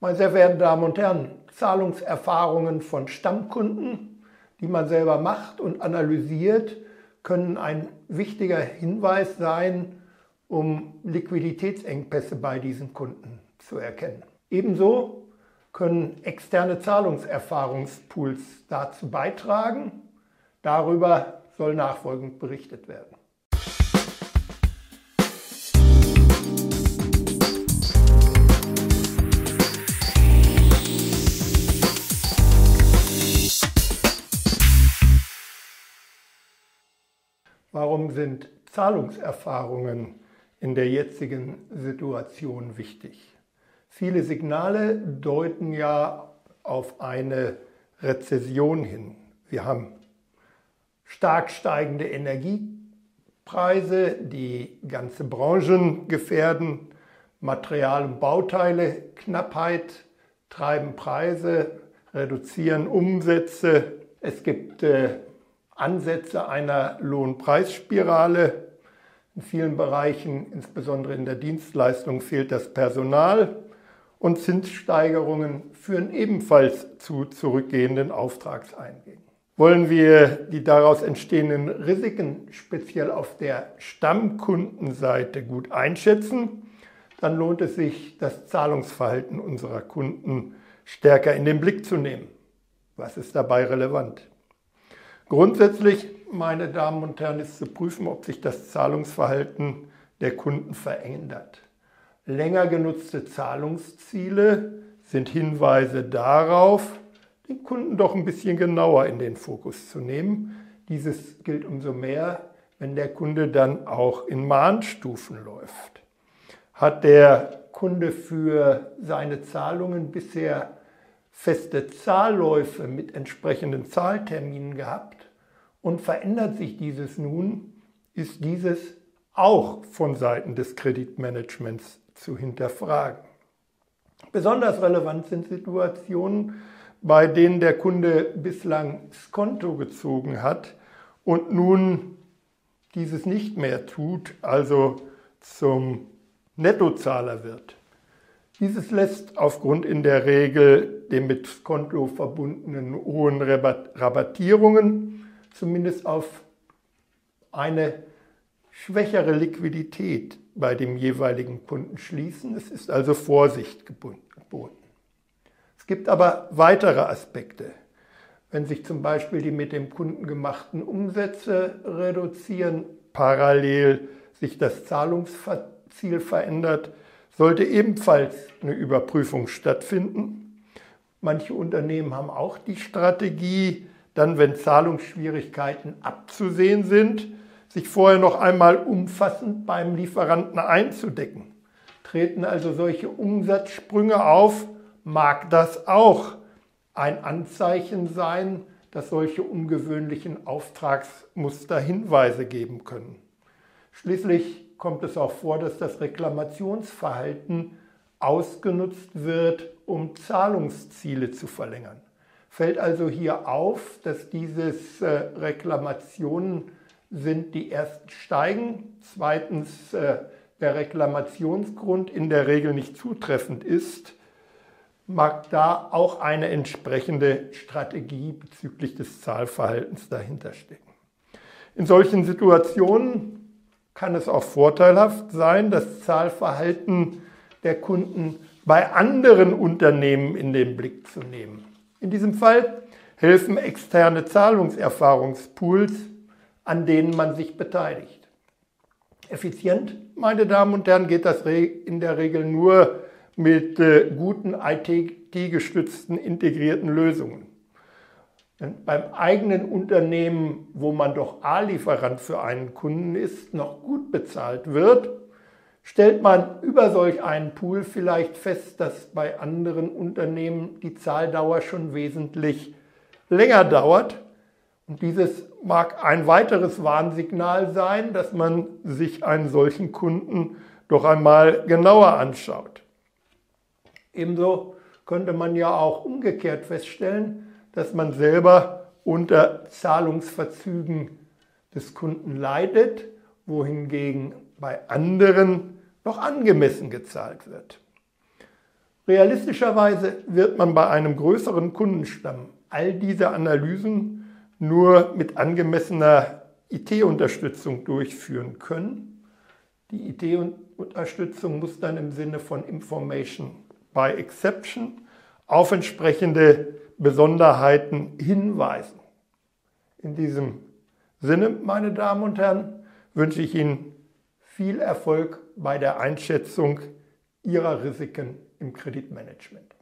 Meine sehr verehrten Damen und Herren, Zahlungserfahrungen von Stammkunden, die man selber macht und analysiert, können ein wichtiger Hinweis sein, um Liquiditätsengpässe bei diesen Kunden zu erkennen. Ebenso können externe Zahlungserfahrungspools dazu beitragen. Darüber soll nachfolgend berichtet werden. Warum sind Zahlungserfahrungen in der jetzigen Situation wichtig? Viele Signale deuten ja auf eine Rezession hin. Wir haben stark steigende Energiepreise, die ganze Branchen gefährden. Material- und Bauteile, Knappheit treiben Preise, reduzieren Umsätze. Es gibt Ansätze einer Lohnpreisspirale. In vielen Bereichen, insbesondere in der Dienstleistung, fehlt das Personal und Zinssteigerungen führen ebenfalls zu zurückgehenden Auftragseingängen. Wollen wir die daraus entstehenden Risiken speziell auf der Stammkundenseite gut einschätzen, dann lohnt es sich, das Zahlungsverhalten unserer Kunden stärker in den Blick zu nehmen. Was ist dabei relevant? Grundsätzlich, meine Damen und Herren, ist zu prüfen, ob sich das Zahlungsverhalten der Kunden verändert. Länger genutzte Zahlungsziele sind Hinweise darauf, den Kunden doch ein bisschen genauer in den Fokus zu nehmen. Dieses gilt umso mehr, wenn der Kunde dann auch in Mahnstufen läuft. Hat der Kunde für seine Zahlungen bisher feste Zahlläufe mit entsprechenden Zahlterminen gehabt und verändert sich dieses nun, ist dieses auch von Seiten des Kreditmanagements zu hinterfragen. Besonders relevant sind Situationen, bei denen der Kunde bislang Skonto gezogen hat und nun dieses nicht mehr tut, also zum Nettozahler wird. Dieses lässt aufgrund in der Regel der mit Skonto verbundenen hohen Rabattierungen zumindest auf eine schwächere Liquidität bei dem jeweiligen Kunden schließen. Es ist also Vorsicht geboten. Es gibt aber weitere Aspekte. Wenn sich zum Beispiel die mit dem Kunden gemachten Umsätze reduzieren, parallel sich das Zahlungsziel verändert, sollte ebenfalls eine Überprüfung stattfinden. Manche Unternehmen haben auch die Strategie, dann, wenn Zahlungsschwierigkeiten abzusehen sind, sich vorher noch einmal umfassend beim Lieferanten einzudecken. Treten also solche Umsatzsprünge auf, mag das auch ein Anzeichen sein, dass solche ungewöhnlichen Auftragsmuster Hinweise geben können. Schließlich kommt es auch vor, dass das Reklamationsverhalten ausgenutzt wird, um Zahlungsziele zu verlängern. Fällt also hier auf, dass dieses Reklamationen sind, die erst steigen, zweitens der Reklamationsgrund in der Regel nicht zutreffend ist, mag da auch eine entsprechende Strategie bezüglich des Zahlverhaltens dahinter stecken. In solchen Situationen kann es auch vorteilhaft sein, das Zahlverhalten der Kunden bei anderen Unternehmen in den Blick zu nehmen. In diesem Fall helfen externe Zahlungserfahrungspools, an denen man sich beteiligt. Effizient, meine Damen und Herren, geht das in der Regel nur mit guten IT-gestützten integrierten Lösungen. Wenn beim eigenen Unternehmen, wo man doch A-Lieferant für einen Kunden ist, noch gut bezahlt wird, stellt man über solch einen Pool vielleicht fest, dass bei anderen Unternehmen die Zahldauer schon wesentlich länger dauert. Und dieses mag ein weiteres Warnsignal sein, dass man sich einen solchen Kunden doch einmal genauer anschaut. Ebenso könnte man ja auch umgekehrt feststellen, dass man selber unter Zahlungsverzügen des Kunden leidet, wohingegen bei anderen noch angemessen gezahlt wird. Realistischerweise wird man bei einem größeren Kundenstamm all diese Analysen nur mit angemessener IT-Unterstützung durchführen können. Die IT-Unterstützung muss dann im Sinne von Information by Exception auf entsprechende Besonderheiten hinweisen. In diesem Sinne, meine Damen und Herren, wünsche ich Ihnen viel Erfolg bei der Einschätzung Ihrer Risiken im Kreditmanagement.